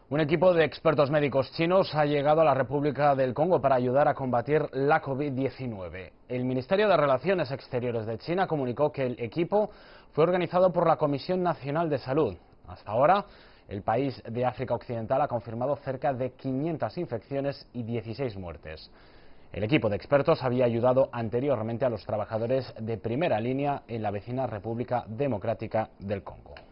Un equipo de expertos médicos chinos ha llegado a la República del Congo para ayudar a combatir la COVID-19. El Ministerio de Relaciones Exteriores de China comunicó que el equipo fue organizado por la Comisión Nacional de Salud. Hasta ahora, el país de África Occidental ha confirmado cerca de 500 infecciones y 16 muertes. El equipo de expertos había ayudado anteriormente a los trabajadores de primera línea en la vecina República Democrática del Congo.